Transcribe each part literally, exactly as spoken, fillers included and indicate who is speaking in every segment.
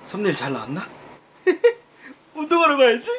Speaker 1: 썸네일 잘 나왔나? 운동하러 가야지.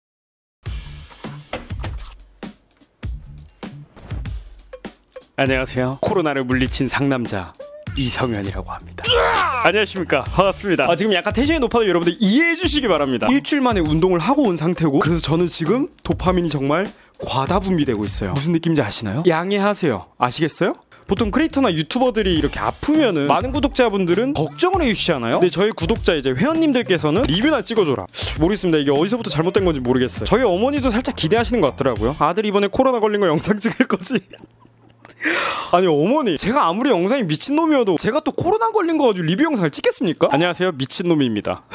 Speaker 1: 안녕하세요. 코로나를 물리친 상남자 이성현이라고 합니다. 안녕하십니까, 반갑습니다. 아, 지금 약간 텐션이 높아도 여러분들 이해해 주시기 바랍니다. 일주일 만에 운동을 하고 온 상태고, 그래서 저는 지금 도파민이 정말 과다 분비되고 있어요. 무슨 느낌인지 아시나요? 양해하세요. 아시겠어요? 보통 크리에이터나 유튜버들이 이렇게 아프면은 많은 구독자분들은 걱정을 해주시잖아요. 근데 저희 구독자 이제 회원님들께서는 리뷰나 찍어줘라. 모르겠습니다. 이게 어디서부터 잘못된 건지 모르겠어요. 저희 어머니도 살짝 기대하시는 것 같더라고요. 아들 이번에 코로나 걸린 거 영상 찍을 거지. 아니 어머니, 제가 아무리 영상이 미친놈이어도 제가 또 코로나 걸린 거 가지고 리뷰 영상을 찍겠습니까? 안녕하세요, 미친놈입니다.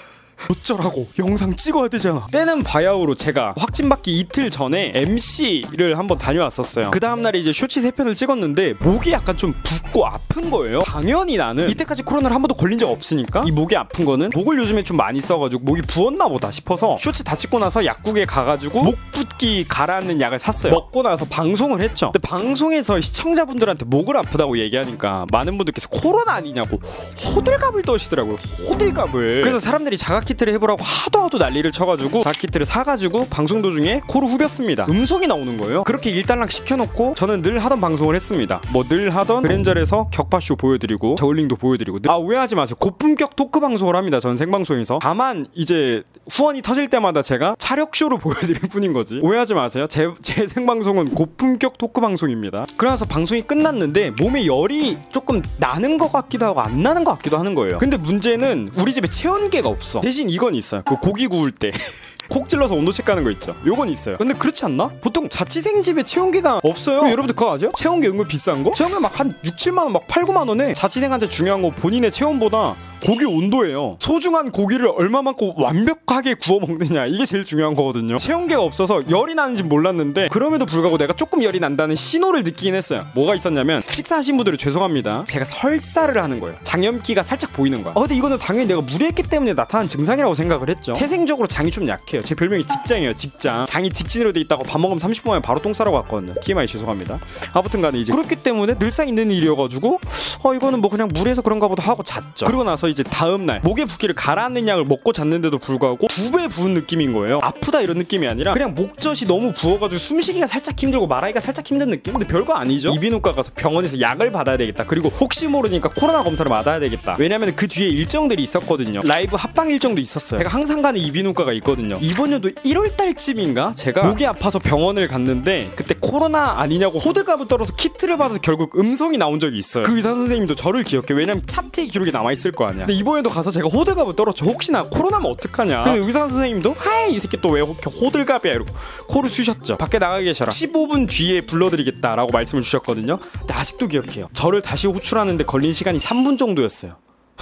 Speaker 1: 어쩌라고, 영상 찍어야 되잖아. 때는 바야흐로 제가 확진받기 이틀 전에 엠씨를 한번 다녀왔었어요. 그 다음날에 이제 쇼츠 세 편을 찍었는데 목이 약간 좀 붓고 아픈 거예요. 당연히 나는 이때까지 코로나를 한 번도 걸린 적 없으니까 이 목이 아픈 거는 목을 요즘에 좀 많이 써가지고 목이 부었나 보다 싶어서 쇼츠 다 찍고 나서 약국에 가가지고 목 붓기 가라앉는 약을 샀어요. 먹고 나서 방송을 했죠. 근데 방송에서 시청자분들한테 목을 아프다고 얘기하니까 많은 분들께서 코로나 아니냐고 호들갑을 떠시더라고요. 호들갑을. 그래서 사람들이 자가 키트를 해보라고 하도 하도 난리를 쳐가지고 자가 키트를 사가지고 방송 도중에 코를 후볐습니다. 음성이 나오는 거예요. 그렇게 일단락 시켜놓고 저는 늘 하던 방송을 했습니다. 뭐 늘 하던 그랜저에서 격파쇼 보여드리고 저울링도 보여드리고. 아, 오해하지 마세요. 고품격 토크 방송을 합니다. 전 생방송에서. 다만 이제 후원이 터질 때마다 제가 차력쇼를 보여드릴 뿐인 거지. 오해하지 마세요. 제, 제 생방송은 고품격 토크 방송입니다. 그래서 방송이 끝났는데 몸에 열이 조금 나는 것 같기도 하고 안 나는 것 같기도 하는 거예요. 근데 문제는 우리 집에 체온계가 없어. 대신 이건 있어요. 그 고기 구울 때 콕 찔러서 온도 체크하는 거 있죠. 요건 있어요. 근데 그렇지 않나? 보통 자취생 집에 체온계가 없어요. 여러분들 그거 아세요? 체온계 은근 비싼 거? 체온계 막 한 육, 칠만 원, 막 팔, 구만 원에 자취생한테 중요한 거 본인의 체온보다 고기 온도예요. 소중한 고기를 얼마만큼 완벽하게 구워 먹느냐, 이게 제일 중요한 거거든요. 체온계가 없어서 열이 나는지 몰랐는데 그럼에도 불구하고 내가 조금 열이 난다는 신호를 느끼긴 했어요. 뭐가 있었냐면, 식사하신 분들은 죄송합니다, 제가 설사를 하는 거예요. 장염기가 살짝 보이는 거야. 어, 근데 이거는 당연히 내가 무리했기 때문에 나타난 증상이라고 생각을 했죠. 태생적으로 장이 좀 약해요. 제 별명이 직장이에요. 직장. 장이 직진으로 돼 있다고 밥 먹으면 삼십 분 만에 바로 똥 싸러 갔거든요. 티엠아이 죄송합니다. 아무튼 간에 이제 그렇기 때문에 늘상 있는 일이어가지고 어 이거는 뭐 그냥 무리해서 그런가 보다 하고 잤죠. 그리고 나서 이제 다음날 목의 붓기를 가라앉는 약을 먹고 잤는데도 불구하고 두 배 부은 느낌인 거예요. 아프다 이런 느낌이 아니라 그냥 목젖이 너무 부어가지고 숨쉬기가 살짝 힘들고 말하기가 살짝 힘든 느낌? 근데 별거 아니죠. 이비인후과 가서 병원에서 약을 받아야 되겠다. 그리고 혹시 모르니까 코로나 검사를 받아야 되겠다. 왜냐면 그 뒤에 일정들이 있었거든요. 라이브 합방 일정도 있었어요. 제가 항상 가는 이비인후과가 있거든요. 이번 년도 일월달쯤인가 제가 목이 아파서 병원을 갔는데 그때 코로나 아니냐고 호들갑을 떨어서 키트를 받아서 결국 음성이 나온 적이 있어요. 그 의사 선생님도 저를 기억해. 왜냐면 찹티 기록이 남아있을 거 아니야. 근데 이번에도 가서 제가 호들갑을 떨었죠. 혹시나 코로나면 어떡하냐. 근데 의사 선생님도 하이 이 새끼 또 왜 호들갑이야 이러고 코를 쑤셨죠. 밖에 나가 계셔라, 십오 분 뒤에 불러드리겠다라고 말씀을 주셨거든요. 근데 아직도 기억해요. 저를 다시 호출하는데 걸린 시간이 삼 분 정도였어요.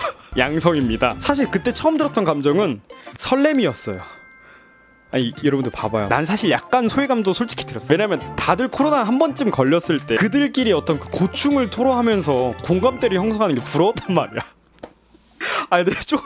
Speaker 1: 양성입니다. 사실 그때 처음 들었던 감정은 설렘이었어요. 아니 여러분들 봐봐요. 난 사실 약간 소외감도 솔직히 들었어. 왜냐면 다들 코로나 한 번쯤 걸렸을 때 그들끼리 어떤 그 고충을 토로하면서 공감대를 형성하는 게 부러웠단 말이야. 아니 근데 좀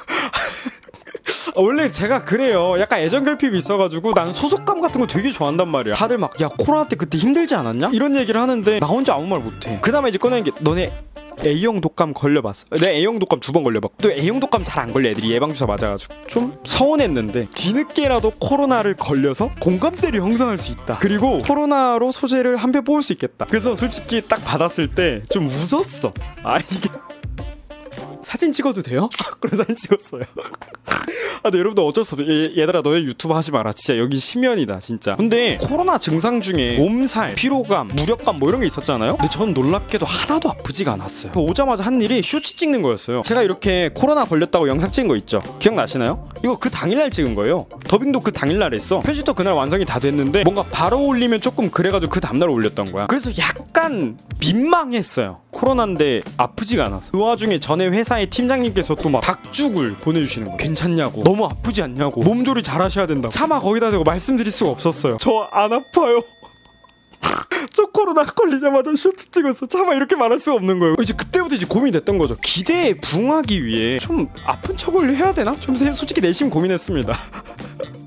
Speaker 1: 원래 제가 그래요. 약간 애정결핍이 있어가지고 나는 소속감 같은 거 되게 좋아한단 말이야. 다들 막 야 코로나 때 그때 힘들지 않았냐? 이런 얘기를 하는데 나 혼자 아무 말 못해. 그 다음에 이제 꺼내는 게 너네 A형 독감 걸려봤어? 내 A형 독감 두 번 걸려봤고 또 A형 독감 잘 안 걸려. 애들이 예방주사 맞아가지고 좀 서운했는데 뒤늦게라도 코로나를 걸려서 공감대를 형성할 수 있다. 그리고 코로나로 소재를 한 배 뽑을 수 있겠다. 그래서 솔직히 딱 받았을 때 좀 웃었어. 아 이게 사진 찍어도 돼요? 그래 사진 찍었어요. 아, 근데 여러분들 어쩔 수 없어. 얘, 얘들아 너네 유튜브 하지 마라. 진짜 여기 심연이다 진짜. 근데 코로나 증상 중에 몸살, 피로감, 무력감 뭐 이런 게 있었잖아요. 근데 전 놀랍게도 하나도 아프지가 않았어요. 오자마자 한 일이 쇼츠 찍는 거였어요. 제가 이렇게 코로나 걸렸다고 영상 찍은 거 있죠. 기억나시나요? 이거 그 당일날 찍은 거예요. 더빙도 그 당일날 했어. 편집도 그날 완성이 다 됐는데 뭔가 바로 올리면 조금 그래가지고 그 다음날 올렸던 거야. 그래서 약간 민망했어요. 코로나인데 아프지가 않았어. 그 와중에 전에 회사의 팀장님께서 또 막 닭죽을 보내주시는 거예요. 괜찮냐고, 너무 아프지 않냐고, 몸조리 잘 하셔야 된다고. 차마 거기다 대고 말씀드릴 수가 없었어요. 저 안 아파요. 저 코로나 걸리자마자 쇼트 찍었어. 차마 이렇게 말할 수가 없는 거예요. 이제 그때부터 이제 고민이 됐던 거죠. 기대에 부응하기 위해 좀 아픈 척을 해야 되나? 좀 솔직히 내심 고민했습니다.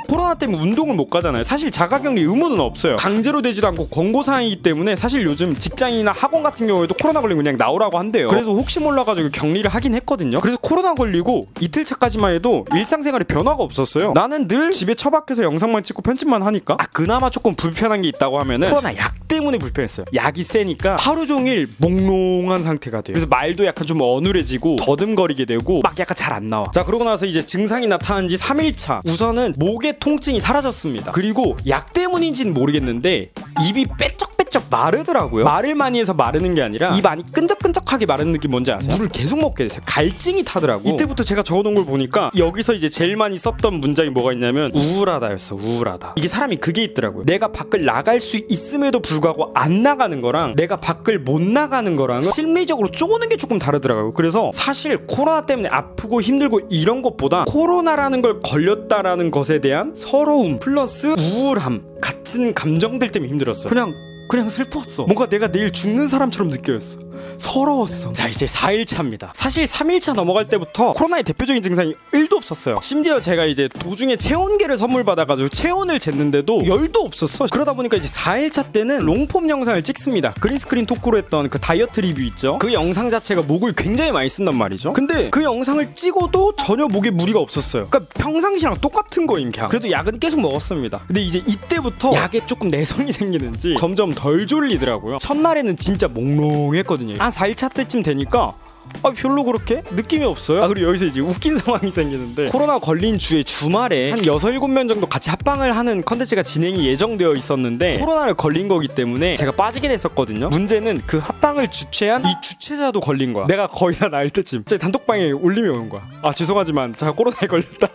Speaker 1: 코로나 때문에 운동을 못 가잖아요. 사실 자가격리 의무는 없어요. 강제로 되지도 않고 권고사항이기 때문에 사실 요즘 직장이나 학원 같은 경우에도 코로나 걸리면 그냥 나오라고 한대요. 그래서 혹시 몰라가지고 격리를 하긴 했거든요. 그래서 코로나 걸리고 이틀 차까지만 해도 일상생활에 변화가 없었어요. 나는 늘 집에 처박혀서 영상만 찍고 편집만 하니까 아 그나마 조금 불편한 게 있다고 하면은 코로나 약 때문에 불편했어요. 약이 세니까 하루 종일 몽롱한 상태가 돼요. 그래서 말도 약간 좀 어눌해지고 더듬거리게 되고 막 약간 잘 안 나와. 자 그러고 나서 이제 증상이 나타난 지 삼 일 차. 우선은 목의 통증이 사라졌습니다. 그리고 약 때문인지는 모르겠는데 입이 빼쩍빼쩍 마르더라고요. 말을 많이 해서 마르는 게 아니라 입 안이 끈적끈적하게 마르는 느낌 뭔지 아세요? 물을 계속 먹게 됐어요. 갈증이 타더라고. 이때부터 제가 적어놓은 걸 보니까 여기서 이제 제일 많이 썼던 문장이 뭐가 있냐면 우울하다였어. 우울하다. 이게 사람이 그게 있더라고요. 내가 밖을 나갈 수 있음에도 불구하고 안 나가는 거랑 내가 밖을 못 나가는 거랑은 심리적으로 쪼는 게 조금 다르더라고요. 그래서 사실 코로나 때문에 아프고 힘들고 이런 것보다 코로나라는 걸 걸렸다라는 것에 대한 서러움 플러스 우울함 같은 감정들 때문에 힘들었어. 그냥 그냥 슬펐어. 뭔가 내가 내일 죽는 사람처럼 느껴졌어. 서러웠어. 자 이제 사 일 차입니다. 사실 삼 일 차 넘어갈 때부터 코로나의 대표적인 증상이 일도 없었어요. 심지어 제가 이제 도중에 체온계를 선물 받아가지고 체온을 쟀는데도 열도 없었어. 그러다 보니까 이제 사 일 차 때는 롱폼 영상을 찍습니다. 그린스크린 토크로 했던 그 다이어트 리뷰 있죠. 그 영상 자체가 목을 굉장히 많이 쓴단 말이죠. 근데 그 영상을 찍어도 전혀 목에 무리가 없었어요. 그러니까 평상시랑 똑같은 거임 그냥. 그래도 약은 계속 먹었습니다. 근데 이제 이때부터 약에 조금 내성이 생기는지 점점 덜 졸리더라고요. 첫날에는 진짜 몽롱했거든요. 한 사 일 차 때쯤 되니까 아 별로 그렇게 느낌이 없어요. 아 그리고 여기서 이제 웃긴 상황이 생기는데 코로나 걸린 주에 주말에 한 여섯 일곱 명 정도 같이 합방을 하는 컨텐츠가 진행이 예정되어 있었는데 코로나를 걸린 거기 때문에 제가 빠지게 됐었거든요. 문제는 그 합방을 주최한 이 주최자도 걸린 거야. 내가 거의 다 나을 때쯤 제 단톡방에 올림이 오는 거야. 아 죄송하지만 제가 코로나에 걸렸다.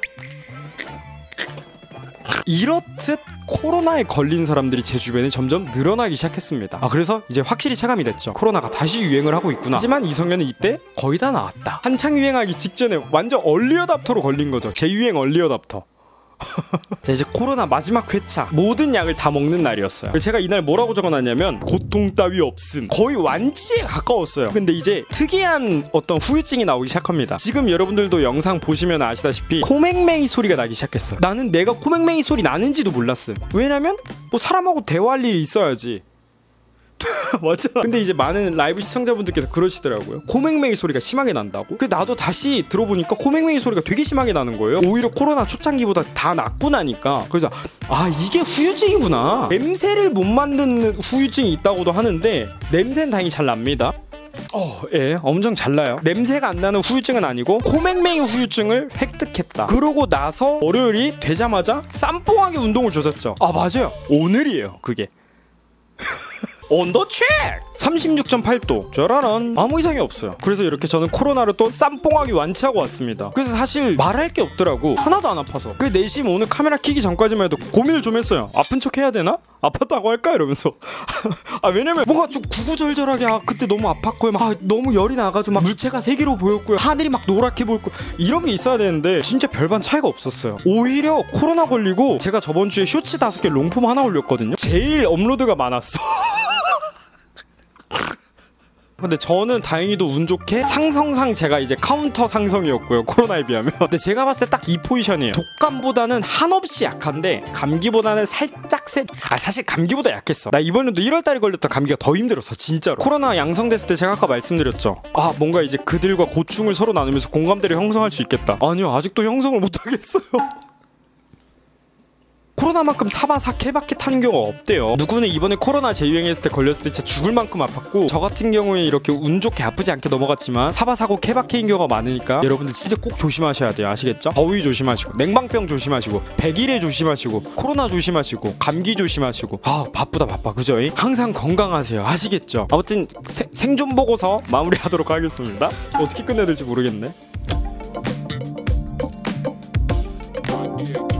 Speaker 1: 이렇듯 코로나에 걸린 사람들이 제 주변에 점점 늘어나기 시작했습니다. 아 그래서 이제 확실히 체감이 됐죠. 코로나가 다시 유행을 하고 있구나. 하지만 이성현은 이때 거의 다 나았다. 한창 유행하기 직전에 완전 얼리어답터로 걸린 거죠. 재유행 얼리어답터. 자 이제 코로나 마지막 회차 모든 약을 다 먹는 날이었어요. 제가 이날 뭐라고 적어놨냐면 고통 따위 없음. 거의 완치에 가까웠어요. 근데 이제 특이한 어떤 후유증이 나오기 시작합니다. 지금 여러분들도 영상 보시면 아시다시피 코맹맹이 소리가 나기 시작했어요. 나는 내가 코맹맹이 소리 나는지도 몰랐음. 왜냐면 뭐 사람하고 대화할 일이 있어야지. 맞아. 근데 이제 많은 라이브 시청자분들께서 그러시더라고요. 코맹맹이 소리가 심하게 난다고? 그 나도 다시 들어보니까 코맹맹이 소리가 되게 심하게 나는 거예요. 오히려 코로나 초창기보다 다 낫고 나니까. 그래서 아 이게 후유증이구나. 냄새를 못 만드는 후유증이 있다고도 하는데 냄새는 다행히 잘 납니다. 어, 예, 엄청 잘 나요. 냄새가 안 나는 후유증은 아니고 코맹맹이 후유증을 획득했다. 그러고 나서 월요일이 되자마자 쌈뽕하게 운동을 조졌죠. 아 맞아요. 오늘이에요 그게. 온도 체크! 삼십육 점 팔 도 짜라란 아무 이상이 없어요. 그래서 이렇게 저는 코로나를 또 쌈뽕하게 완치하고 왔습니다. 그래서 사실 말할 게 없더라고. 하나도 안 아파서. 그 내심 오늘 카메라 켜기 전까지만 해도 고민을 좀 했어요. 아픈 척 해야 되나? 아팠다고 할까? 이러면서 아 왜냐면 뭔가 좀 구구절절하게 아 그때 너무 아팠고요. 막 아, 너무 열이 나가지고 막 물체가 세 개로 보였고요. 하늘이 막 노랗게 보였고 이런 게 있어야 되는데 진짜 별반 차이가 없었어요. 오히려 코로나 걸리고 제가 저번 주에 쇼츠 다섯 개 롱폼 하나 올렸거든요. 제일 업로드가 많았어. 근데 저는 다행히도 운 좋게 상성상 제가 이제 카운터 상성이었고요. 코로나에 비하면. 근데 제가 봤을 때 딱 이 포지션이에요. 독감보다는 한없이 약한데 감기보다는 살짝 센. 아 사실 감기보다 약했어. 나 이번에도 일월달에 걸렸던 감기가 더 힘들었어 진짜로. 코로나 양성됐을 때 제가 아까 말씀드렸죠. 아 뭔가 이제 그들과 고충을 서로 나누면서 공감대를 형성할 수 있겠다. 아니요 아직도 형성을 못하겠어요. 코로나만큼 사바사 케바케 타는 경우가 없대요. 누구는 이번에 코로나 재유행했을 때 걸렸을 때 진짜 죽을 만큼 아팠고 저 같은 경우에 이렇게 운 좋게 아프지 않게 넘어갔지만 사바사고 케바케인 경우가 많으니까 여러분들 진짜 꼭 조심하셔야 돼요. 아시겠죠? 더위 조심하시고 냉방병 조심하시고 백일에 조심하시고 코로나 조심하시고 감기 조심하시고 아 바쁘다 바빠 그죠? 항상 건강하세요. 아시겠죠? 아무튼 세, 생존 보고서 마무리하도록 하겠습니다. 어떻게 끝내야 될지 모르겠네.